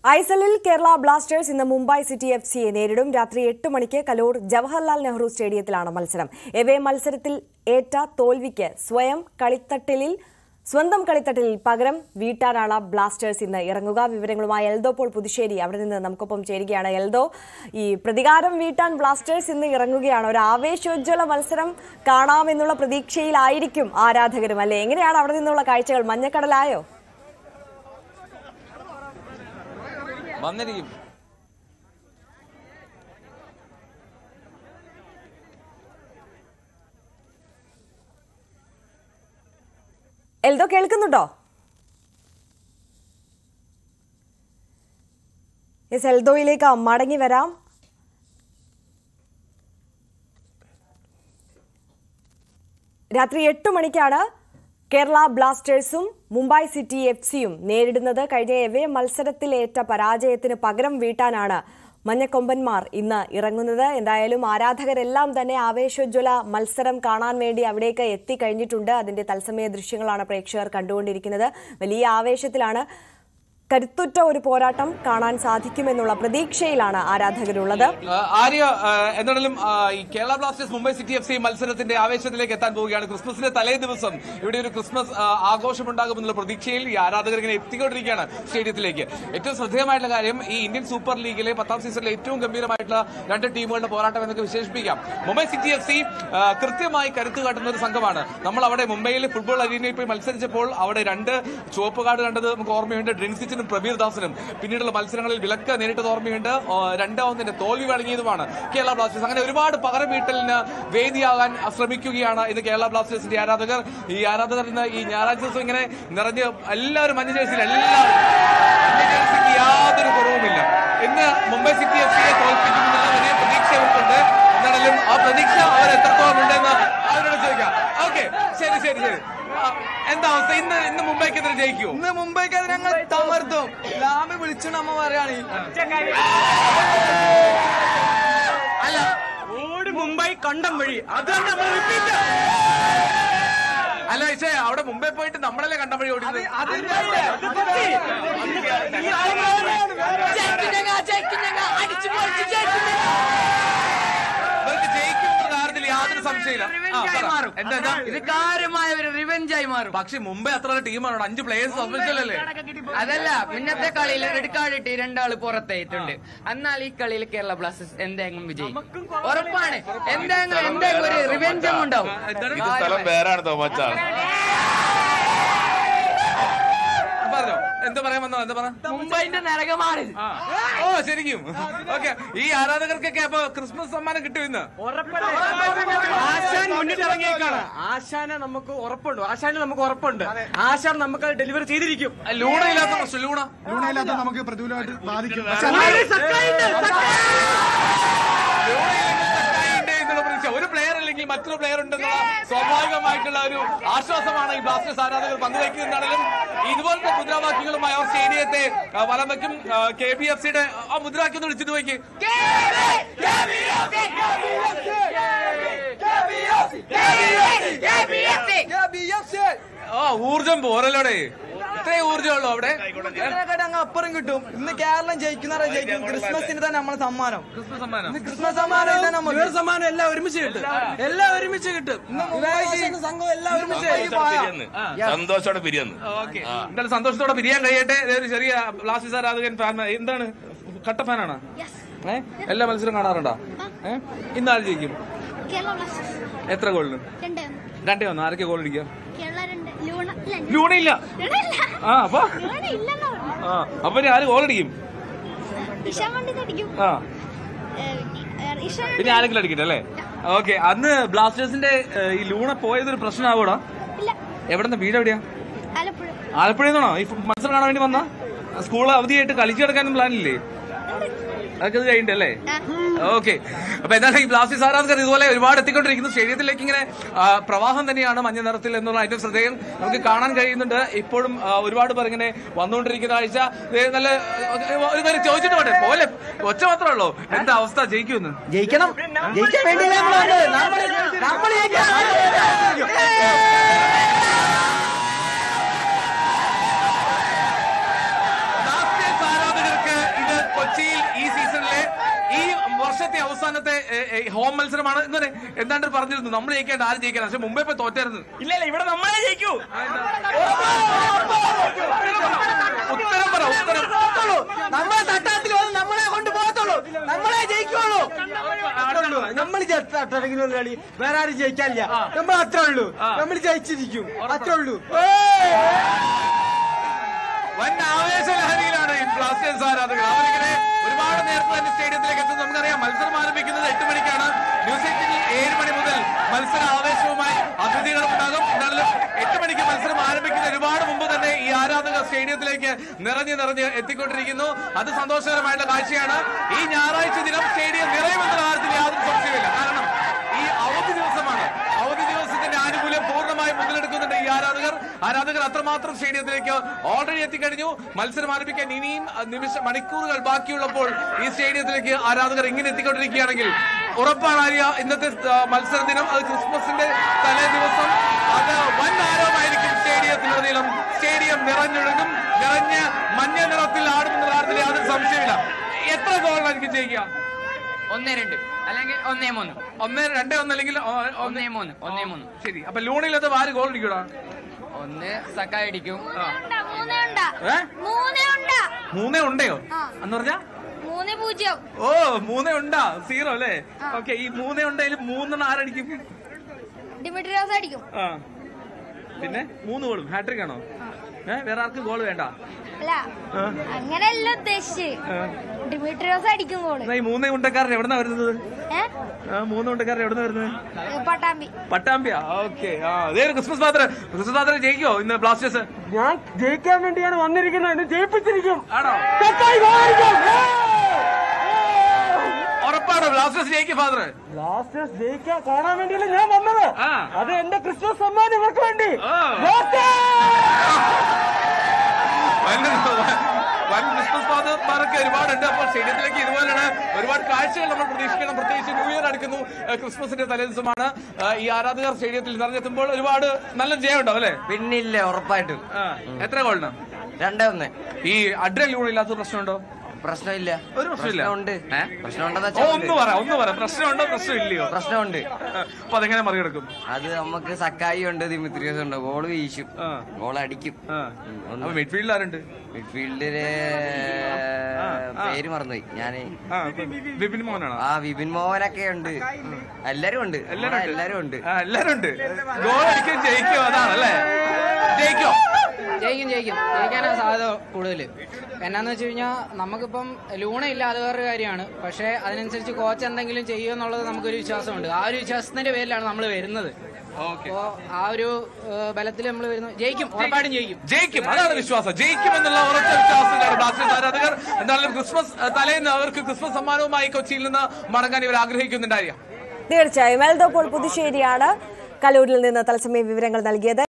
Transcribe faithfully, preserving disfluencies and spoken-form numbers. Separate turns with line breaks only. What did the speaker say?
ഐഎസ്എല്ലിൽ Kerala Blasters ഇന്ന് Mumbai city F സിയെ നേരിടും. രാത്രി എട്ട് മണിക്ക് കലൂർ ജവഹർലാൽ നെഹ്റു സ്റ്റേഡിയത്തിലാണ് മത്സരം. എവേ മത്സരത്തിൽ ഏറ്റ തോൽവിക്ക് സ്വയം കളിത്തട്ടിലിൽ സ്വന്തം കളിത്തട്ടിലിൽ പകരം വീട്ടാനാണ് ബ്ലാസ്റ്റേഴ്സ് ഇന്ന് ഇറങ്ങുക. വിവരങ്ങളുമായി എൽദോ പോൾ പുതുശ്ശേരി അവിടെ നിന്ന് നമുക്കൊപ്പം ചേരുകയാണ്. എൽദോ, ഈ പ്രതികാരം വീട്ടാൻ ബ്ലാസ്റ്റേഴ്സ് ഇന്ന് ഇറങ്ങുകയാണ്. ഒരു ആവേശോജ്വല മത്സരം കാണാമെന്നുള്ള പ്രതീക്ഷയിലായിരിക്കും ആരാധകരും, അല്ലെ? എങ്ങനെയാണ് അവിടെ നിന്നുള്ള കാഴ്ചകൾ? മഞ്ഞക്കടലായോ?
വന്നിരിക്കും.
എൽദോ, കേൾക്കുന്നുണ്ടോ? യെസ്, എൽദോയിലേക്ക് മടങ്ങി വരാം. രാത്രി എട്ട് മണിക്കാണ് കേരള ബ്ലാസ്റ്റേഴ്സും മുംബൈ സിറ്റി എഫ് സിയും നേരിടുന്നത്. കഴിഞ്ഞ എവേ മത്സരത്തിലേറ്റ പരാജയത്തിന് പകരം വീട്ടാനാണ് മഞ്ഞക്കൊമ്പന്മാർ ഇന്ന് ഇറങ്ങുന്നത്. എന്തായാലും ആരാധകരെല്ലാം തന്നെ ആവേശോജ്വല മത്സരം കാണാൻ വേണ്ടി അവിടേക്ക് എത്തിക്കഴിഞ്ഞിട്ടുണ്ട്. അതിന്റെ തത്സമയ ദൃശ്യങ്ങളാണ് പ്രേക്ഷകർ കണ്ടുകൊണ്ടിരിക്കുന്നത്. വലിയ ആവേശത്തിലാണ്. കരുത്തുറ്റ ഒരു പോരാട്ടം കാണാൻ സാധിക്കുമെന്നുള്ള പ്രതീക്ഷയിലാണ് ആരാധകരുള്ളത്.
ആര്യ, എന്തായാലും ഈ Kerala Blasters Mumbai city F C മത്സരത്തിന്റെ ആവേശത്തിലേക്ക് എത്താൻ പോവുകയാണ്. ക്രിസ്മസിന്റെ തലേ ദിവസം ഇവിടെ ഒരു ക്രിസ്മസ് ആഘോഷമുണ്ടാകുമെന്നുള്ള പ്രതീക്ഷയിൽ ഈ ആരാധകർ ഇങ്ങനെ എത്തിക്കൊണ്ടിരിക്കുകയാണ് സ്റ്റേഡിയത്തിലേക്ക്. ഏറ്റവും ശ്രദ്ധേയമായിട്ടുള്ള കാര്യം, ഈ ഇന്ത്യൻ സൂപ്പർ ലീഗിലെ പത്താം സീസണിലെ ഏറ്റവും ഗംഭീരമായിട്ടുള്ള രണ്ട് ടീമുകളുടെ പോരാട്ടം എന്നൊക്കെ വിശേഷിപ്പിക്കാം. മുംബൈ സിറ്റി എഫ് സി കൃത്യമായി കരുത്ത് കാട്ടുന്ന ഒരു സംഘമാണ്. നമ്മൾ അവിടെ മുംബൈയിൽ ഫുട്ബോൾ അരീനയിൽ പോയി മത്സരിച്ചപ്പോൾ അവിടെ രണ്ട് ചുവപ്പ് കാർഡ് കണ്ടത് നമുക്ക് ഓർമ്മയുണ്ട്. ഡ്രിൻസിച്ച് പ്രബീർ ദാസിനും പിന്നീടുള്ള മത്സരങ്ങളിൽ വിലക്ക് നേരിട്ടത് ഓർമ്മയുണ്ട്. രണ്ടാമതിന്റെ തോൽവി വഴങ്ങിയതുമാണ് കേരള ബ്ലാസ്റ്റേഴ്സ്. അങ്ങനെ ഒരുപാട് പകരം വീട്ടലിന് വേദിയാകാൻ ശ്രമിക്കുകയാണ് ഇന്ന് കേരള ബ്ലാസ്റ്റേഴ്സിന്റെ ആരാധകർ. ഈ ആരാധകർ ഇന്ന് ഈ ഞായറാഴ്ച ദിവസം ഇങ്ങനെ നിറഞ്ഞ് എല്ലാവരും മഞ്ഞ ജേഴ്സിയിൽ എല്ലാവരും മഞ്ഞ ജേഴ്സിക്ക് യാതൊരു കുറവുമില്ല. ഇന്ന് മുംബൈ സിറ്റി എഫ് സിയെ തോൽപ്പിക്കുമെന്നുള്ള വലിയ പ്രതീക്ഷ അവർക്കുണ്ട്. എന്നാലും ആ പ്രതീക്ഷ അവർ എത്രത്തോളം ഉണ്ടെന്ന് അവരോട് ചോദിക്കാം. ഓക്കെ, ശരി ശരി ശരി എന്താ അവസ്ഥ? ഇന്ന് ഇന്ന് മുംബൈക്കെതിരെ ജയിക്കുമോ?
ഇന്ന് മുംബൈക്കെതിരെ ഞങ്ങൾ തമർത്തും. ലാമി വിളിച്ചു നമ്മ പറയാണ് അല്ല ഓടി മുംബൈ കണ്ടം വഴി അത്
അല്ല. പക്ഷേ അവിടെ മുംബൈ പോയിട്ട് നമ്മളല്ലേ കണ്ടം വഴി ഓടിയത്? യാതൊരു സംശയമില്ല.
ഇത് കാര്യമായ ഒരു റിവെഞ്ചായി മാറും.
പക്ഷെ മുംബൈ അത്ര ടീമാണ്, അഞ്ച് പ്ലേയേഴ്സ് ഒഫീഷ്യൽ അല്ലേ?
അതല്ല, പിന്നത്തെ കളിയിൽ റെഡ് കാർഡ് ഇട്ട് രണ്ടാള് പുറത്തായിട്ടുണ്ട്. എന്നാൽ ഈ കളിയിൽ കേരള ബ്ലാസ്റ്റേഴ്സ് എന്തെങ്കിലും വിജയിക്കും, ഉറപ്പാണ്. എന്തെങ്കിലും എന്തെങ്കിലും ഒരു റിവെഞ്ചും ഉണ്ടാവും.
സ്ഥലം വേറാണ് തോമച്ചാണ്.
പറഞ്ഞോ, എന്താ പറയാൻ വന്നോ? എന്താ പറ?
മുംബൈന്റെ നരകമാണ്.
ഓ, ശരിക്കും. ഓക്കെ, ഈ ആരാധകർക്കൊക്കെ അപ്പൊ ക്രിസ്മസ് സമ്മാനം കിട്ടും ഇന്ന്?
ആശാൻ മുന്നിട്ടിറങ്ങിയേക്കാണ്. ആശാനെ നമുക്ക് ഉറപ്പുണ്ട്. ആശാന് നമുക്ക് ഉറപ്പുണ്ട്. ആശാൻ നമുക്ക് ഡെലിവറി ചെയ്തിരിക്കും.
ലൂണ ഇല്ലാത്ത പ്രശ്നം. ലൂണ
ലൂണ ഇല്ലാത്ത നമുക്ക് പ്രതികൂലമായിട്ട് ബാധിക്കും.
ഒരു പ്ലെയർ അല്ലെങ്കിൽ മറ്റൊരു പ്ലെയർ ഉണ്ടെന്നുള്ള സ്വാഭാവികമായിട്ടുള്ള ഒരു ആശ്വാസമാണ് ഈ ബ്ലാസ്റ്റേഴ്സ് ആരാധകർ പങ്കുവയ്ക്കുന്നതാണെങ്കിലും ഇതുപോലത്തെ മുദ്രാവാക്യങ്ങളുമായി അവർ സ്റ്റേഡിയത്തെ വലം വയ്ക്കും. കെ ബി എഫ് സിയുടെ ആ മുദ്രാവാക്യം ഒന്ന് വിളിച്ചിട്ട് പോയിക്ക്. ആ ഊർജം പോരല്ലോടെ, ഇത്രയും ഊർജ്ജമുള്ളൂ അവിടെ.
അങ്ങ് അപ്പുറം കിട്ടും. ഇന്ന് കേരളം ജയിക്കുന്ന ജയിക്കും. ക്രിസ്മസിന് തന്നെ നമ്മളെ സമ്മാനം.
ക്രിസ്മസ് സമ്മാനം
ക്രിസ്മസ് സമ്മാനം
സമ്മാനം എല്ലാം ഒരുമിച്ച് കിട്ടും. എല്ലാം ഒരുമിച്ച് കിട്ടും.
സംഘം എല്ലാം ഒരുമിച്ച്
സന്തോഷത്തോടെ പിരിയുന്നു.
ഓക്കെ, എന്തായാലും സന്തോഷത്തോടെ പിരിയാൻ കഴിയട്ടെ. ഒരു ചെറിയ ബ്ലാസ്റ്റേഴ്സ് ആരാധകൻ ഫാൻ. എന്താണ്, കട്ട ഫാനാണ്? ഏഹ് എല്ലാ മത്സരം കാണാറുണ്ടോ? ഏഹ് ഇന്ന് ആര് ജയിക്കും? എത്ര ഗോളിന്? രണ്ടേ ഒന്ന്. ആരൊക്കെ ഗോൾ അടിക്കുക? ലൂണയില്ല. ആ അപ്പൊ ആ അപ്പൊ ആര് ഗോൾ അടിക്കും? ആ പിന്നെ ആരെങ്കിലും അടിക്കട്ടെ അല്ലേ? ഓക്കെ, അന്ന് ബ്ലാസ്റ്റേഴ്സിന്റെ ഈ ലൂണ പോയതൊരു പ്രശ്നമാവൂടാ? എവിടെന്ന വീട്? എവിടെയാ? ആലപ്പുഴയിൽ നിന്നാണോ ഈ മത്സരം കാണാൻ വേണ്ടി വന്ന? സ്കൂൾ അവധിയായിട്ട് കളിച്ചു കിടക്കാനും പ്ലാനില്ലേ? അതൊക്കെ കഴിഞ്ഞിട്ടല്ലേ? ഓക്കെ, അപ്പൊ എന്തായാലും ഈ ബ്ലാസ്റ്റേഴ്സ് ആരാധകർ ഇതുപോലെ ഒരുപാട് എത്തിക്കൊണ്ടിരിക്കുന്നു. സ്റ്റേഡിയത്തിലേക്ക് ഇങ്ങനെ പ്രവാഹം തന്നെയാണ് മഞ്ഞ നിറത്തിൽ എന്നുള്ള ഏറ്റവും ശ്രദ്ധേയം നമുക്ക് കാണാൻ കഴിയുന്നുണ്ട്. ഇപ്പോഴും ഒരുപാട് പേർ ഇങ്ങനെ വന്നുകൊണ്ടിരിക്കുന്ന കാഴ്ച. നല്ല ഒരു കാര്യം ചോദിച്ചിട്ട് പോട്ടെ, പോലെ ഒച്ച മാത്രമേ ഉള്ളൂ. എന്താ അവസ്ഥ? ജയിക്കുമെന്ന്?
ജയിക്കണം. ജയിക്കാൻ വേണ്ടി
അവസാനത്തെ ഹോം മത്സരമാണ് ഇന്നലെ എന്താണ്ട് പറഞ്ഞിരുന്നു നമ്മൾ ജയിക്കേണ്ട ആരും ജയിക്കാൻ, പക്ഷെ മുമ്പേ ഇപ്പൊ തോറ്റായിരുന്നു.
ഇല്ല ഇല്ല ഇവിടെ നമ്മളെ ജയിക്കൂ.
ഉത്തരം പറ, ഉത്തരം.
നമ്മളെ തട്ടാത്തിൽ നമ്മളെ കൊണ്ട് പോകത്തുള്ളൂ, നമ്മളെ ജയിക്കുള്ളൂ. നമ്മൾ തട്ടണമെങ്കിലും കളി വേറെ ആരും ജയിക്കാനില്ല. നമ്മൾ അത്രേ ഉള്ളൂ, നമ്മൾ ജയിച്ചിരിക്കും, അത്രേ ഉള്ളൂ.
വൻ ആവേശലഹരിയിലാണ് ഈ ബ്ലാസ്റ്റേഴ്സ് ആരാധകർ. അവരിങ്ങനെ ഒരുപാട് നേരത്തെ തന്നെ സ്റ്റേഡിയത്തിലേക്ക് എത്തും. നമുക്കറിയാം മത്സരം ആരംഭിക്കുന്നത് എട്ട് മണിക്കാണ്. ന്യൂസ് എയ്റ്റീനിൽ ഏഴ് മണി മുതൽ മത്സര ആവേശവുമായി അതിഥികളും ഉണ്ടാകും. എന്നാലും എട്ട് മണിക്ക് മത്സരം ആരംഭിക്കുന്ന ഒരുപാട് മുമ്പ് തന്നെ ഈ ആരാധകർ സ്റ്റേഡിയത്തിലേക്ക് നിറഞ്ഞ് നിറഞ്ഞ് എത്തിക്കൊണ്ടിരിക്കുന്നു. അത് സന്തോഷകരമായിട്ടുള്ള കാഴ്ചയാണ്. ഈ ഞായറാഴ്ച ദിനം സ്റ്റേഡിയം നിറയുമെന്ന കാര്യത്തിൽ യാതൊരു സംശയമില്ല. കാരണം ഈ അവധി ദിവസമാണ്. അവധി ദിവസത്തിന്റെ ആനുകൂല്യം പൂർണ്ണമായി മുതലെടുക്കുന്നുണ്ട് ഈ ആരാധകർ. ആരാധകർ അത്രമാത്രം സ്റ്റേഡിയത്തിലേക്ക് ഓൾറെഡി എത്തിക്കഴിഞ്ഞു. മത്സരം ആരംഭിക്കാൻ ഇനിയും നിമിഷ മണിക്കൂറുകൾ ബാക്കിയുള്ളപ്പോൾ ഈ സ്റ്റേഡിയത്തിലേക്ക് ആരാധകർ ഇങ്ങനെ എത്തിക്കൊണ്ടിരിക്കുകയാണെങ്കിൽ ഉറപ്പാണ് ആര്യ ഇന്നത്തെ മത്സര ദിനം, അത് ക്രിസ്മസിന്റെ തലേ ദിവസം, അത് വൻ ആരവമായിരിക്കും സ്റ്റേഡിയത്തിലുടനീളം. സ്റ്റേഡിയം നിറഞ്ഞൊഴുകും, നിറഞ്ഞ് മഞ്ഞ നിറത്തിൽ ആടുമെന്ന കാര്യത്തിൽ യാതൊരു സംശയമില്ല. എത്ര ഗോളായിരിക്കും ജയിക്കുക?
ഒന്നേ രണ്ട് അല്ലെങ്കിൽ ഒന്നേ മൂന്ന്.
ഒന്നേ രണ്ടേ ഒന്ന് അല്ലെങ്കിൽ
ഒന്നേ മൂന്ന് ഒന്നേ മൂന്ന്
ശരി. അപ്പൊ ലൂണിലത് ആര് ഗോൾ അടിക്കൂടാ?
ഒന്ന് സക്കായി അടിക്കും.
മൂന്നേ ഉണ്ടയോ എന്ന് പറഞ്ഞാ?
മൂന്ന് പൂജ്യം.
ഓ മൂന്നേ ഉണ്ടാ, സീറോ അല്ലേ? ഓക്കെ. ഈ മൂന്നേ ഉണ്ടെങ്കിൽ മൂന്നെണ്ണം ആരടിക്കും?
ഡിമിട്രിയോസ് അടിക്കും.
ആ പിന്നെ മൂന്ന് ഗോളും ഹാട്രിക് ആണോ? ഏഹ് വേറെ ആർക്കും ഗോൾ വേണ്ട?
അല്ല അങ്ങനെയല്ല ഉദ്ദേശിച്ച്, ഡിമിട്രിയോസ് അടിക്കും ഗോള്.
ഈ മൂന്നേ ഉണ്ടക്കാരൻ എവിടെന്നാ വരുന്നത്? മൂന്ന് ഉണ്ടക്കാരൻ എവിടെന്നാ വരുന്നത്?
പട്ടാമ്പി.
പട്ടാമ്പിയാ? ഓക്കെ. ആ അതേ ക്രിസ്മസ് ഫാദർ. ക്രിസ്മസ് ഫാദർ ജയിക്കോ ഇന്ന് ബ്ലാസ്റ്റേഴ്സ്?
ഞാൻ ജയിക്കാൻ വേണ്ടിയാണ് വന്നിരിക്കുന്നത്, ജയിപ്പിച്ചിരിക്കും.
ആണോ? ഉറപ്പാണോ ബ്ലാസ്റ്റേഴ്സ് ജയിക്കും ഫാദർ?
ബ്ലാസ്റ്റേഴ്സ് ജയിക്കാൻ കാണാൻ വേണ്ടിയല്ല ഞാൻ വന്നത്. അത് എന്റെ ക്രിസ്മസ് സമ്മാനം ഇവർക്ക് വേണ്ടി.
വൻ ക്രിസ്മസ് ഫാദർമാരൊക്കെ ഒരുപാടുണ്ട്. അപ്പോൾ സ്റ്റേഡിയത്തിലേക്ക് ഇതുപോലെയാണ് ഒരുപാട് കാഴ്ചകൾ നമ്മൾ പ്രതീക്ഷിക്കണം. പ്രത്യേകിച്ച് ന്യൂ ഇയർ അടുക്കുന്നു, ക്രിസ്മസിന്റെ തലേദിവസമാണ്. ഈ ആരാധകർ സ്റ്റേഡിയത്തിൽ നിറഞ്ഞെത്തുമ്പോൾ ഒരുപാട് നല്ല ജയം ഉണ്ടാവും അല്ലെ?
പിന്നില്ല, ഉറപ്പായിട്ടും.
എത്ര ഗോളിന്?
രണ്ടേ ഒന്ന്.
ഈ അഡ്രൽ ലൂൺ ഇല്ലാത്ത പ്രശ്നമുണ്ടോ?
പ്രശ്നമില്ല.
ഒരു പ്രശ്നമില്ല.
പ്രശ്നമുണ്ടെന്ന്
ഒന്ന് പറ ഒന്ന് പറ പ്രശ്നമുണ്ടോ? പ്രശ്നം ഇല്ലയോ?
പ്രശ്നമുണ്ട്.
അപ്പൊ അതെങ്ങനെ മറികടക്കും?
അത് നമുക്ക് സക്കായി ഉണ്ട്, ദിമിത്രിയോസ് ഉണ്ട്. ഗോള് വീശും, ഗോൾ അടിക്കും.
മിഡ്ഫീൽഡിൽ ആരുണ്ട്?
മിഡ്ഫീൽഡില് പേര് മറന്നുപോയി ഞാന്.
വിപിൻ മോഹനാണോ?
ആ വിപിൻ മോഹനൊക്കെ ഉണ്ട്. എല്ലാരും ഉണ്ട്, എല്ലാരും ഉണ്ട്,
എല്ലാരും ഉണ്ട്. ഗോൾ അടിക്കും, ജയിക്കും, അതാണല്ലേ? ജയിക്കോ?
ജയിക്കും ജയിക്കും ജയിക്കാനാണ് സാധ്യത കൂടുതൽ. എന്നാന്ന് വെച്ച് കഴിഞ്ഞാൽ നമുക്കിപ്പം ലൂണ ഇല്ല, അത് വേറൊരു കാര്യമാണ്. പക്ഷേ അതിനനുസരിച്ച് കോച്ച് എന്തെങ്കിലും ചെയ്യുമെന്നുള്ളത് നമുക്കൊരു വിശ്വാസമുണ്ട്. ആ ഒരു വിശ്വാസത്തിന്റെ പേരിലാണ് നമ്മൾ വരുന്നത്. അപ്പോ ആ ഒരു ബലത്തിൽ നമ്മൾ വരുന്നു. ജയിക്കും, ഉറപ്പായിട്ടും ജയിക്കും.
ജയിക്കും, അതാണ് വിശ്വാസം. ജയിക്കും എന്നുള്ള ഉറച്ച വിശ്വാസത്തിലാണ് ബ്ലാസ്റ്റേഴ്സ് ആരാധകർ. എന്നാലും ക്രിസ്മസ് തലേന്ന് അവർക്ക് ക്രിസ്മസ് സമ്മാനവുമായി കൊച്ചിയിൽ നിന്ന് മടങ്ങാൻ ഇവർ ആഗ്രഹിക്കുന്നുണ്ടായിരിക്കും.
തീർച്ചയായും. എൽദോ പോൾ പുതുശ്ശേരിയാണ് കലൂരിൽ നിന്ന് തത്സമയ വിവരങ്ങൾ നൽകിയത്.